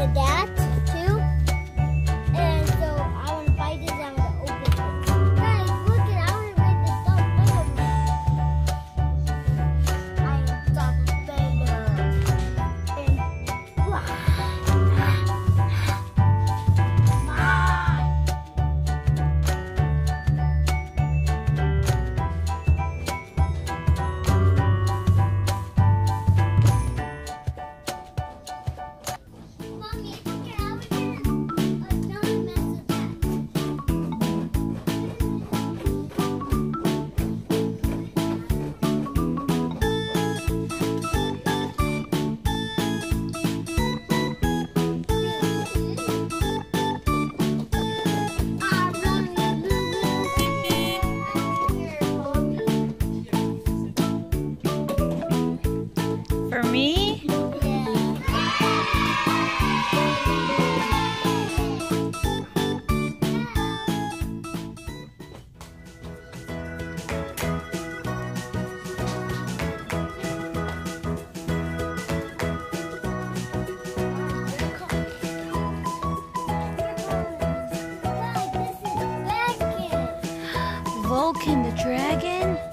into that too. And so I want to bite it and I'm going to open it. Guys, look it. I want to read this Darth Vader. I am Darth Vader. And Mommy, look it. I would get another message back. For me? Vulcan the dragon?